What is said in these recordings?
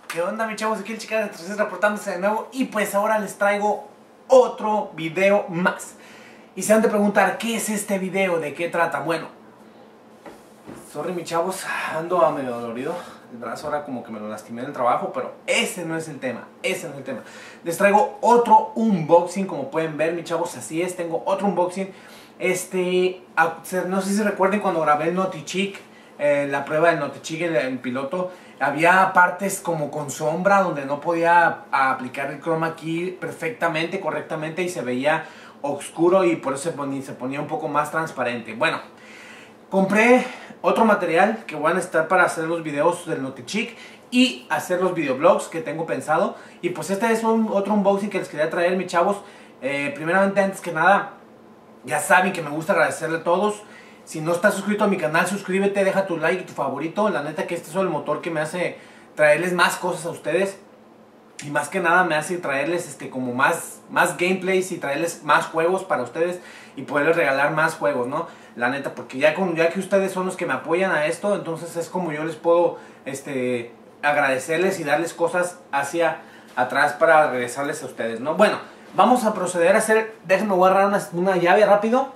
¿Qué onda, mis chavos? Aquí el Chica de 3 reportándose de nuevo. Y pues ahora les traigo otro video más. Y se han de preguntar, ¿qué es este video? ¿De qué trata? Bueno, sorry, mis chavos, ando a medio dolorido. El brazo ahora como que me lo lastimé en el trabajo, pero ese no es el tema. Ese no es el tema. Les traigo otro unboxing, como pueden ver, mis chavos. Así es, tengo otro unboxing. No sé si recuerden cuando grabé el Notichick, la prueba del Notichick, el piloto. Había partes como con sombra donde no podía aplicar el chroma key perfectamente, correctamente, y se veía oscuro y por eso se ponía un poco más transparente. Bueno, compré otro material que voy a necesitar para hacer los videos del Notichick y hacer los videoblogs que tengo pensado. Y pues este es otro unboxing que les quería traer, mis chavos. Primeramente, antes que nada, ya saben que me gusta agradecerle a todos. Si no estás suscrito a mi canal, suscríbete, deja tu like y tu favorito. La neta que este es el motor que me hace traerles más cosas a ustedes. Y más que nada me hace traerles como más gameplays y traerles más juegos para ustedes. Y poderles regalar más juegos, ¿no? La neta, porque ya que ustedes son los que me apoyan a esto, entonces es como yo les puedo agradecerles y darles cosas hacia atrás para regresarles a ustedes, ¿no? Bueno, vamos a proceder a hacer, déjenme voy a agarrar una llave rápido.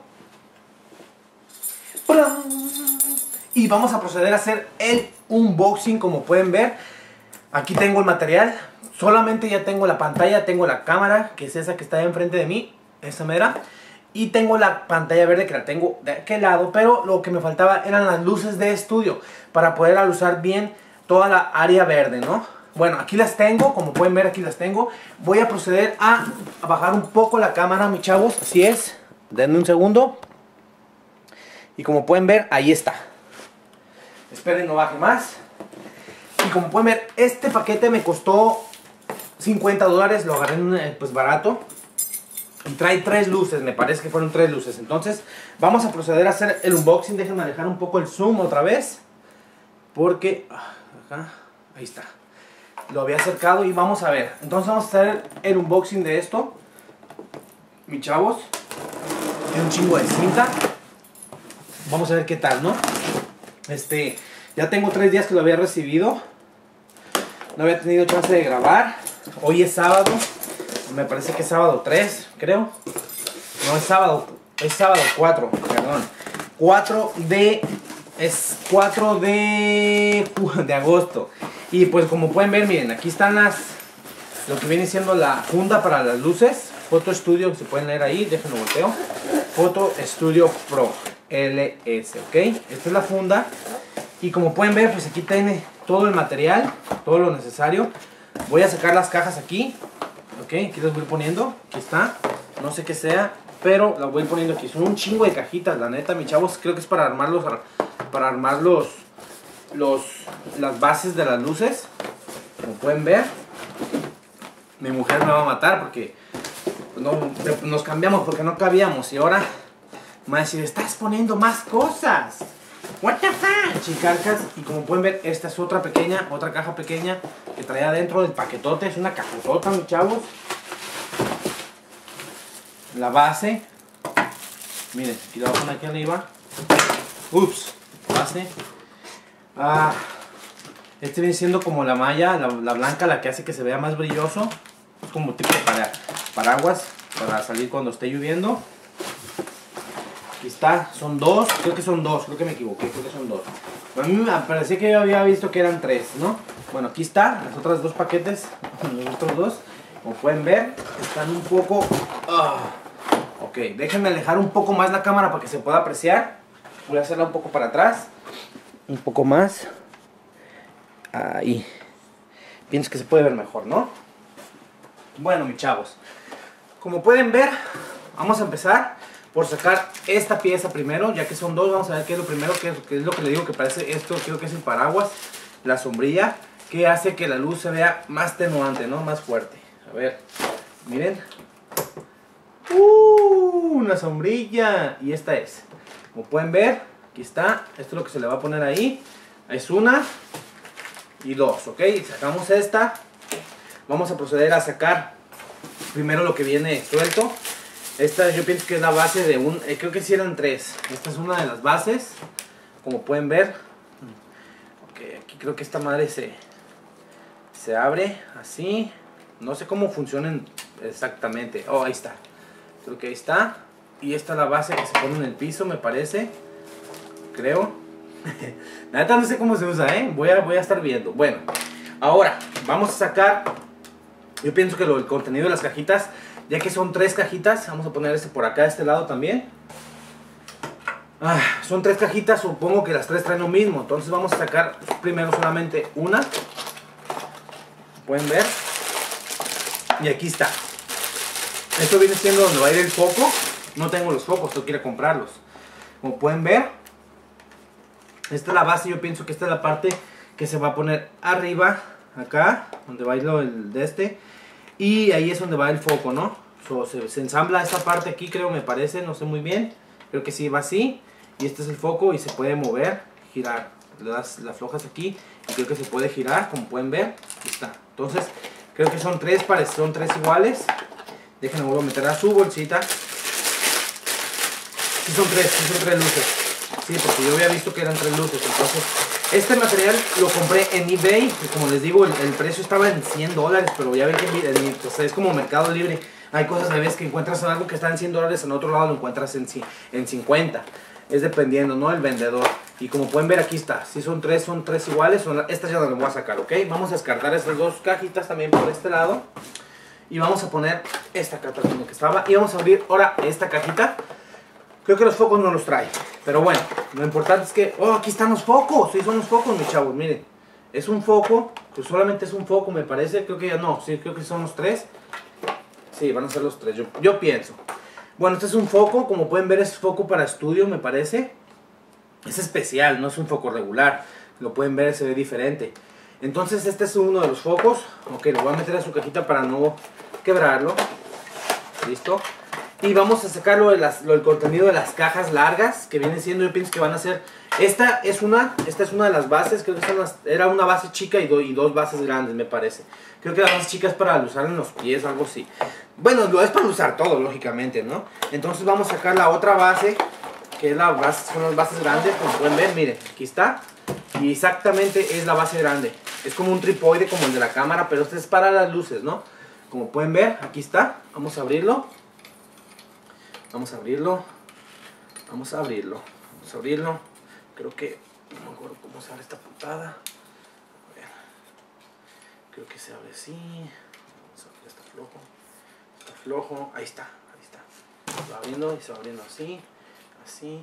Y vamos a proceder a hacer el unboxing, como pueden ver. Aquí tengo el material. Solamente ya tengo la pantalla, tengo la cámara, que es esa que está enfrente de mí, esa mera. Y tengo la pantalla verde que la tengo de aquel lado. Pero lo que me faltaba eran las luces de estudio para poder usar bien toda la área verde, ¿no? Bueno, aquí las tengo, como pueden ver aquí las tengo. Voy a proceder a bajar un poco la cámara, mis chavos. Así es, denme un segundo. Y como pueden ver, ahí está. Esperen, no baje más. Y como pueden ver, este paquete me costó $50. Lo agarré pues barato. Y trae 3 luces, me parece que fueron 3 luces. Entonces, vamos a proceder a hacer el unboxing. Déjenme alejar un poco el zoom otra vez. Porque, acá, ahí está. Lo había acercado y vamos a ver. Entonces vamos a hacer el unboxing de esto. Mis chavos. Tiene un chingo de cinta. Vamos a ver qué tal, ¿no? Ya tengo 3 días que lo había recibido. No había tenido chance de grabar. Hoy es sábado. Me parece que es sábado 3, creo. No, es sábado 4, perdón. 4 de agosto. Y pues como pueden ver, miren, aquí están lo que viene siendo la funda para las luces. Photo Studio, que se pueden leer ahí, déjenlo volteo. Photo Studio Pro LS, ¿ok? Esta es la funda. Y como pueden ver, pues aquí tiene todo el material, todo lo necesario. Voy a sacar las cajas aquí, ¿ok? Aquí las voy poniendo, aquí está. No sé qué sea, pero las voy poniendo aquí. Son un chingo de cajitas, la neta, mis chavos. Creo que es para armar las bases de las luces. Como pueden ver, mi mujer me va a matar porque nos cambiamos porque no cabíamos. Y ahora me va a decir, estás poniendo más cosas. What the fuck, chicarcas. Y como pueden ver, esta es otra caja pequeña que trae adentro del paquetote. Es una cajotota, mis chavos. La base, miren, aquí la voy a poner aquí arriba. Ups, base. Viene siendo como la malla, la blanca, la que hace que se vea más brilloso. Es como tipo paraguas para salir cuando esté lloviendo. Aquí está, son 2, creo que son 2, creo que me equivoqué, creo que son 2. A mí me parecía que yo había visto que eran 3, ¿no? Bueno, aquí está, las otras 2 paquetes, los otros 2, como pueden ver, están un poco... Ok, déjenme alejar un poco más la cámara para que se pueda apreciar. Voy a hacerla un poco para atrás, un poco más. Ahí. Pienso que se puede ver mejor, ¿no? Bueno, mis chavos, como pueden ver, vamos a empezar por sacar esta pieza primero, ya que son 2. Vamos a ver qué es lo primero, qué es lo que le digo que parece esto. Creo que es el paraguas, la sombrilla, que hace que la luz se vea más tenuante, ¿no? Más fuerte. A ver, miren. Una sombrilla. Y esta es, como pueden ver, aquí está. Esto es lo que se le va a poner ahí. Es una y 2, ¿ok? Sacamos esta. Vamos a proceder a sacar primero lo que viene suelto. Esta yo pienso que es la base de creo que sí eran 3. Esta es una de las bases, como pueden ver. Ok, aquí creo que esta madre se abre así. No sé cómo funcionan exactamente. Oh, ahí está. Creo que ahí está. Y esta es la base que se pone en el piso, me parece. Creo. La neta no sé cómo se usa, voy a estar viendo. Bueno, ahora vamos a sacar. Yo pienso que el contenido de las cajitas, ya que son 3 cajitas, vamos a poner este por acá, de este lado también. Son 3 cajitas, supongo que las 3 traen lo mismo. Entonces vamos a sacar primero solamente una. Pueden ver. Y aquí está. Esto viene siendo donde va a ir el foco. No tengo los focos, tengo que ir a comprarlos. Como pueden ver, esta es la base. Yo pienso que esta es la parte que se va a poner arriba, acá, donde va a ir el de este. Y ahí es donde va el foco, ¿no? Se ensambla esta parte aquí, creo, me parece, no sé muy bien. Creo que sí va así. Y este es el foco y se puede mover, girar. Le aflojas aquí y creo que se puede girar, como pueden ver. Aquí está. Entonces, creo que son 3 pares, son 3 iguales. Déjenme vuelvo a meter a su bolsita. Sí son 3 luces. Sí, porque yo había visto que eran 3 luces. Entonces, este material lo compré en eBay. Y como les digo, el precio estaba en $100. Pero ya ven que pues, es como Mercado Libre. Hay cosas a veces que encuentras algo que está en $100, en otro lado lo encuentras en 50. Es dependiendo, ¿no? El vendedor. Y como pueden ver, aquí está. Si son 3 iguales. Estas ya no las voy a sacar, ¿ok? Vamos a descartar estas 2 cajitas también por este lado. Y vamos a poner esta caja que estaba. Y vamos a abrir ahora esta cajita. Creo que los focos no los trae. Pero bueno, lo importante es que... ¡Oh, aquí están los focos! Sí, son los focos, mis chavos, miren. Es un foco, pues solamente es un foco, me parece. Creo que ya no, sí, creo que son los 3. Sí, van a ser los 3, yo pienso. Bueno, este es un foco, como pueden ver es foco para estudio, me parece. Es especial, no es un foco regular. Lo pueden ver, se ve diferente. Entonces este es uno de los focos. Ok, lo voy a meter a su cajita para no quebrarlo. Listo. Y vamos a sacarlo del contenido de las cajas largas, que vienen siendo, yo pienso que van a ser... Esta es una de las bases, creo que era una base chica y 2 bases grandes, me parece. Creo que la base chica es para usar en los pies, algo así. Bueno, lo es para usar todo, lógicamente, ¿no? Entonces vamos a sacar la otra base, que es son las bases grandes, como pueden ver, miren, aquí está. Y exactamente es la base grande. Es como un tripoide como el de la cámara, pero este es para las luces, ¿no? Como pueden ver, aquí está. Vamos a abrirlo. Vamos a abrirlo. Vamos a abrirlo. Vamos a abrirlo. Creo que... No me acuerdo cómo se abre esta putada. A ver. Creo que se abre así. Vamos a abrir, está flojo. Está flojo. Ahí está. Ahí está. Se va abriendo y se va abriendo así. Así.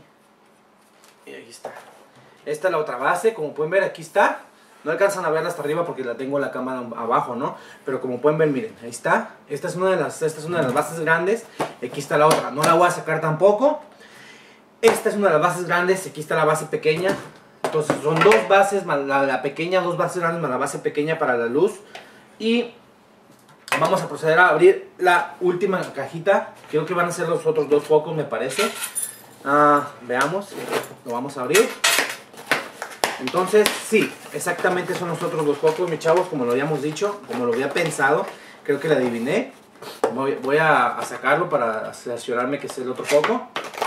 Y ahí está. Esta es la otra base. Como pueden ver, aquí está. No alcanzan a verla hasta arriba porque la tengo la cámara abajo, ¿no? Pero como pueden ver, miren, ahí está. Esta es una de las bases grandes. Aquí está la otra. No la voy a sacar tampoco. Esta es una de las bases grandes. Aquí está la base pequeña. Entonces son 2 bases más la pequeña, 2 bases grandes más la base pequeña para la luz. Y vamos a proceder a abrir la última cajita. Creo que van a ser los otros 2 focos, me parece. Veamos. Lo vamos a abrir. Entonces, sí, exactamente son los otros 2 focos, mis chavos, como lo habíamos dicho, como lo había pensado. Creo que lo adiviné. Voy a sacarlo para cerciorarme que es el otro foco.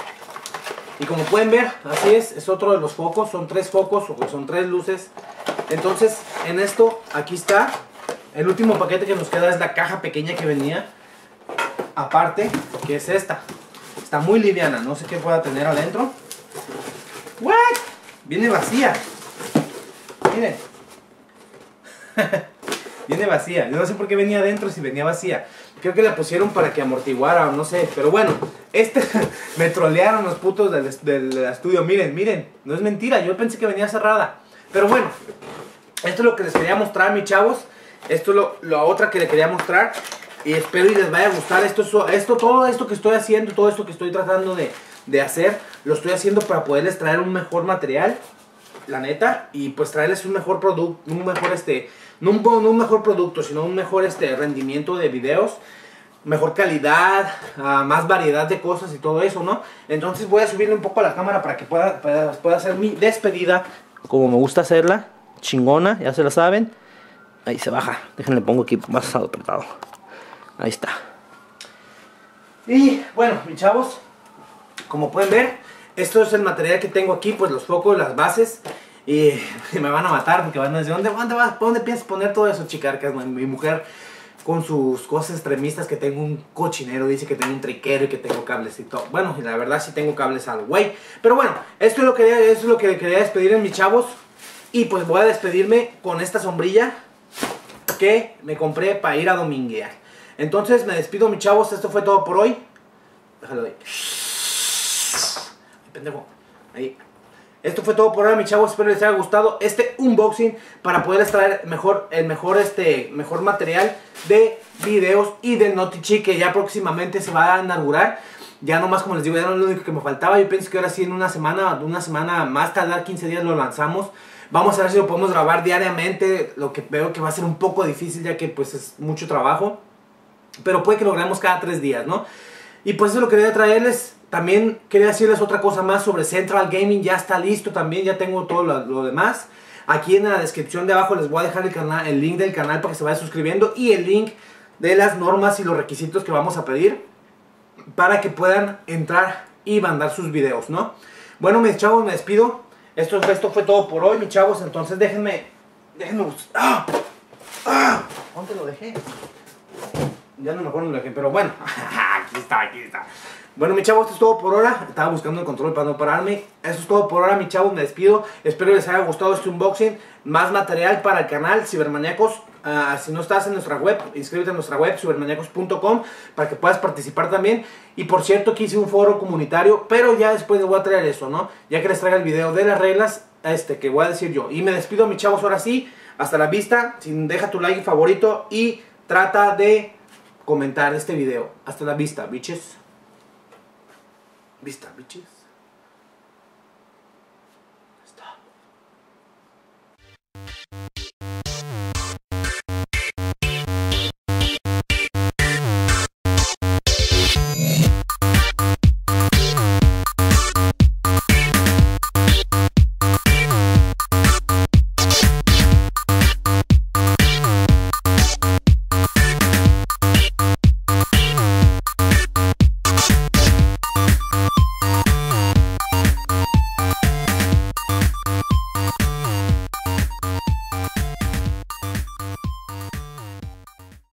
Y como pueden ver, así es otro de los focos. Son 3 focos, o son 3 luces. Entonces, en esto, aquí está. El último paquete que nos queda es la caja pequeña que venía. Aparte, que es esta. Está muy liviana, no sé qué pueda tener adentro. ¿What? Viene vacía. Miren. Viene vacía. Yo no sé por qué venía adentro si venía vacía. Creo que la pusieron para que amortiguara o no sé. Pero bueno, me trolearon los putos del estudio. Miren. No es mentira. Yo pensé que venía cerrada. Pero bueno, esto es lo que les quería mostrar, mis chavos. Esto es lo otra que les quería mostrar. Y espero y les vaya a gustar. Todo esto que estoy haciendo, todo esto que estoy tratando de hacer, lo estoy haciendo para poderles traer un mejor material, la neta, y pues traerles un mejor producto, no un mejor producto, sino un mejor rendimiento de videos, mejor calidad, más variedad de cosas y todo eso, ¿no? Entonces voy a subirle un poco a la cámara para que pueda hacer mi despedida, como me gusta hacerla, chingona, ya se la saben. Ahí se baja, déjenle pongo aquí más apretado. Ahí está. Y bueno, mis chavos, como pueden ver, esto es el material que tengo aquí, pues los focos, las bases. Y me van a matar porque van a decir, ¿dónde piensas poner todo eso, chicarcas? Mi mujer con sus cosas extremistas, que tengo un cochinero, dice que tengo un triquero y que tengo cables y todo. Bueno, la verdad sí tengo cables al güey. Pero bueno, esto es lo que quería despedir en mis chavos. Y pues voy a despedirme con esta sombrilla que me compré para ir a dominguear. Entonces me despido, mis chavos, esto fue todo por hoy. Déjalo ahí. Pendejo. Ahí. Esto fue todo por ahora, mis chavos, espero les haya gustado este unboxing para poderles traer el mejor material de videos y del Noti-Chi, que ya próximamente se va a inaugurar. Ya nomás, como les digo, ya no es lo único que me faltaba. Yo pienso que ahora sí en una semana más tardar 15 días lo lanzamos. Vamos a ver si lo podemos grabar diariamente, lo que veo que va a ser un poco difícil ya que pues es mucho trabajo. Pero puede que lo grabemos cada 3 días, ¿no? Y pues eso lo quería traerles. También quería decirles otra cosa más sobre Central Gaming. Ya está listo también, ya tengo todo lo demás. Aquí en la descripción de abajo les voy a dejar el link del canal para que se vayan suscribiendo. Y el link de las normas y los requisitos que vamos a pedir para que puedan entrar y mandar sus videos, ¿no? Bueno, mis chavos, me despido. Esto fue todo por hoy, mis chavos. Entonces déjenme... ¡Ah! ¿Dónde lo dejé? Ya no me acuerdo dónde lo dejé, pero bueno. Aquí está. Bueno, mis chavos, esto es todo por ahora. Estaba buscando el control para no pararme. Esto es todo por ahora, mis chavos. Me despido. Espero les haya gustado este unboxing. Más material para el canal Cibermaníacos. Si no estás en nuestra web, inscríbete en nuestra web, cibermaníacos.com, para que puedas participar también. Y por cierto, que hice un foro comunitario, pero ya después les voy a traer eso, ¿no? Ya que les traiga el video de las reglas, que voy a decir yo. Y me despido, mis chavos, ahora sí. Hasta la vista. Deja tu like favorito y trata de comentar este video. Hasta la vista, bitches. Vista, bitches.